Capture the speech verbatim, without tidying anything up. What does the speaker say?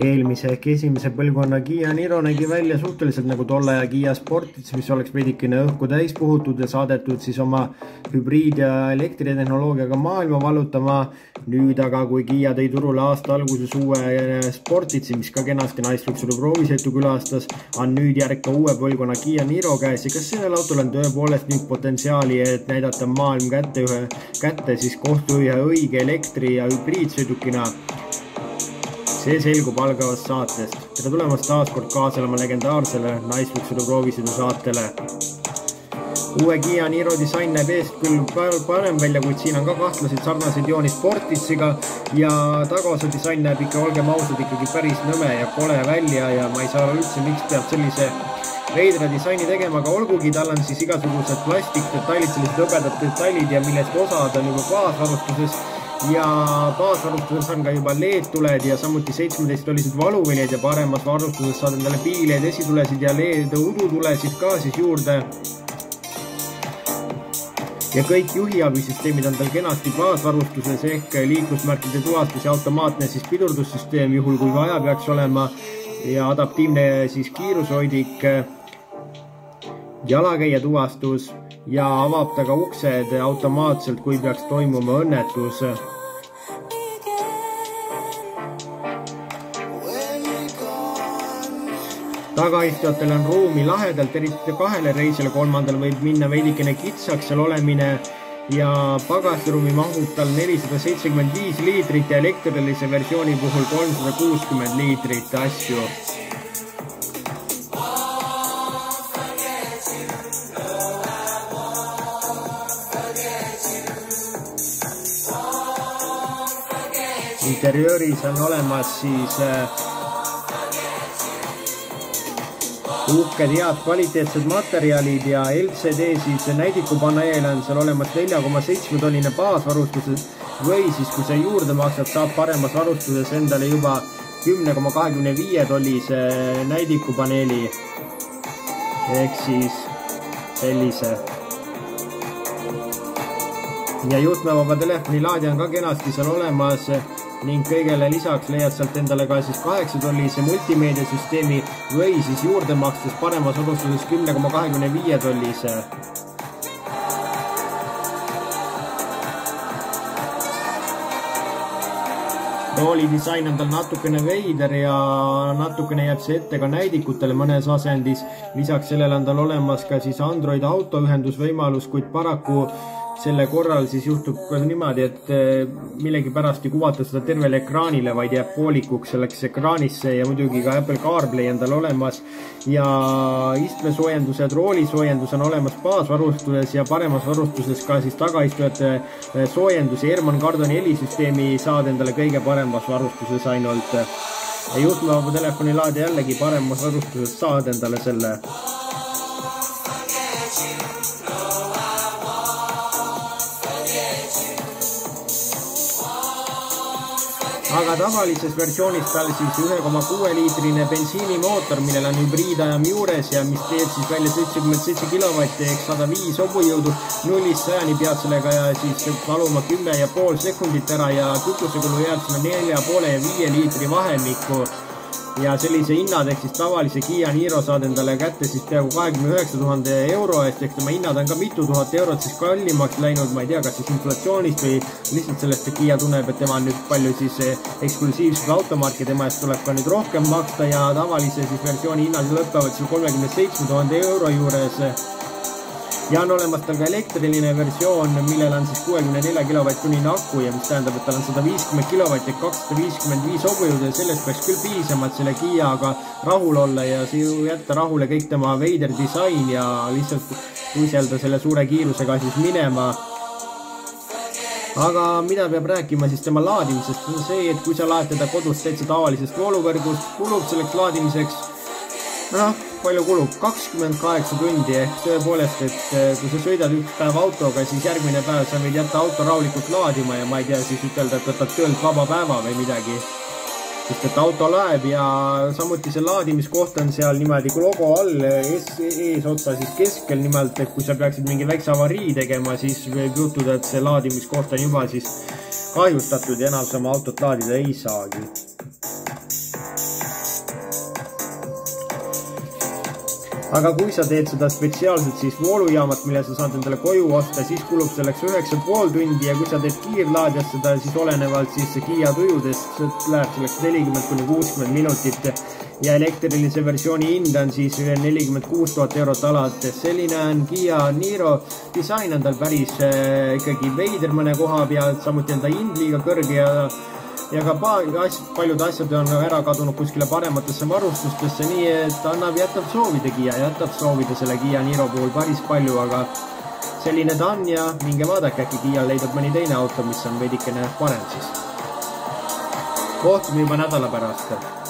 eelmise ehk esimese põlvkonna Kia Niro nägi välja suhteliselt nagu tolle ja Kia Sportage, mis oleks veidikene õhku täis puhutud ja saadetud siis oma hübriid- ja elektritehnoloogiaga maailma valutama. Nüüd aga, kui Kia tõi turule aasta alguses uue Sportage'i, mis ka kenasti naisluksuri proovisõitu külastas, on nüüd järg ka uue põlvkonna Kia Niro käes ja kas sellel autol on tõepoolest nüüd potentsiaali, et näidata maailm kätte, ühe, kätte siis kohtu ühe õige elektri- ja hübriidsõidukina? See selgub algavast saatest. Tere tulemast taas kord kaaselema legendaarsele naisluksuri proovisõidu saatele. Uue Kia Niro disain näeb eest küll parem välja, kuid siin on ka kahtlasid sarnaseid jooni Sportage'iga ja tagaosa disain näeb ikka, olgem ausad, ikkagi päris nõme ja kole välja ja ma ei saa üldse, miks peab sellise veidra disaini tegema, aga olgugi, tal on siis igasugused plastikdetailid, sellised hõbedad detailid ja millest osad on juba baasvarustuses ja baasvarustuses on ka juba L E D-tuled ja samuti seitsmeteist tollised valuviljad ja paremas varustuses saad endale piileid, esitulesid ja L E D udutulesid ka siis juurde. Ja kõik juhiabisüsteemid on tal kenasti baasvarustuses ehk liiklusmärkide tuvastus ja automaatne siis pidurdussüsteem juhul kui vaja peaks olema ja adaptiivne siis kiirushoidik, jalakäija tuvastus ja avab ta ka uksed automaatselt, kui peaks toimuma õnnetus. Tagaistujatel on ruumi lahedalt, eriti kahele reisile, kolmandal võib minna veidikene kitsaks seal olemine ja pagastiruumi mahub tal nelisada seitsekümmend viis liitrit ja elektrilise versiooni puhul kolmsada kuuskümmend liitrit asju. Interiööris on olemas siis uhked head kvaliteetsed materjalid ja L C D siis näidikupaneel on seal olemas nelja koma seitsme tonnine baasvarustuses või siis kui sa juurde maksad, saab paremas varustuses endale juba kümme koma kahekümne viie tollise näidikupaneeli ehk siis sellise. Ja juhtmevaba telefoni laadija on ka kenasti seal olemas ning kõigele lisaks leiad sealt endale ka siis kaheksa tollise multimeediasüsteemi või siis juurde makstes paremas varustuses kümme koma kahekümne viie tollise. Rooli disain on tal natukene veider ja natukene jääb see ette ka näidikutele mõnes asendis. Lisaks sellele on tal olemas ka siis Android Auto ühendusvõimalus, kuid paraku selle korral siis juhtub ka niimoodi, et millegi pärast ei kuvata seda tervele ekraanile, vaid jääb poolikuks selleks ekraanisse ja muidugi ka Apple CarPlay on tal olemas ja istmesoojendused, roolisoojendus on olemas baasvarustuses ja paremas varustuses ka siis tagaistujate soojendus ja Airman Kardoni helisüsteemi saad endale kõige paremas varustuses ainult. Ja juhtmevaba telefoni laadija jällegi paremas varustuses saad endale selle. Aga tavalises versioonis tal siis ühe koma kuue liitrine bensiinimootor, millel on hübriidajam juures ja mis teeb siis välja seitsekümmend seitse kilovatti ehk sada viis hobujõudu nullist sajani pead sellega ja siis taluma kümme ja pool sekundit ära ja kütusekulu jääb sinna nelja poole ja viie liitri vahemikku. Ja sellise hinnad ehk siis tavalise Kia Niro saad endale kätte siis peaaegu kahekümne üheksa tuhande euro eest ehk tema hinnad on ka mitu tuhat eurot siis kallimaks läinud, ma ei tea, kas siis inflatsioonist või lihtsalt sellest, et Kia tunneb, et tema on nüüd palju siis eksklusiivsed automarki, tema eest tuleb ka nüüd rohkem maksta ja tavalise siis versiooni hinnad lõpevad seal kolmekümne seitsme tuhande euro juures. Ja on olemas tal ka elektriline versioon, millel on siis kuuekümne nelja kilovatt-tunnine aku ja mis tähendab, et tal on sada viiskümmend kilovatti ehk kakssada viiskümmend viis hobujõudu ja sellest peaks küll piisama, et selle Kiaga rahul olla ja jätta rahule kõik tema veider disain ja lihtsalt tuiselda selle suure kiirusega siis minema. Aga mida peab rääkima siis tema laadimisest, on see, et kui sa laed teda kodus täitsa tavalisest vooluvõrgust, kulub selleks laadimiseks noh, palju kulub? kakskümmend kaheksa tundi ehk tõepoolest, et kui sa sõidad üks päev autoga, siis järgmine päev sa võid jätta auto rahulikult laadima ja ma ei tea siis ütelda, et võtad töölt vaba päeva või midagi. Sest et auto laeb ja samuti see laadimiskoht on seal niimoodi kui logo all ees otsa siis keskel nimelt, et kui sa peaksid mingi väikse avarii tegema, siis võib juhtuda, et see laadimiskoht on juba siis kahjustatud ja enam sa oma autot laadida ei saagi. aga kui sa teed seda spetsiaalselt siis voolujaamat, mille sa saad endale koju osta, siis kulub selleks üheksa pool tundi ja kui sa teed kiirlaadjas seda, siis olenevalt siis Kiia tujudest läheb selleks nelikümmend kuni kuuskümmend minutit ja elektrilise versiooni hind on siis nelikümmend kuus tuhat eurot alates. Selline on Kiia Niro disain, on tal päris äh, ikkagi veider mõne koha peal, samuti on ta hind liiga kõrge ja ja ka paljud asjad on ära kadunud kuskile parematesse varustustesse, nii et annab, jätab soovida Kiia, jätab soovida selle Kiia Niro puhul päris palju, aga selline ta on ja minge vaadake, äkki Kiia leidab mõni teine auto, mis on veidikene parem siis. Kohtume juba nädala pärast.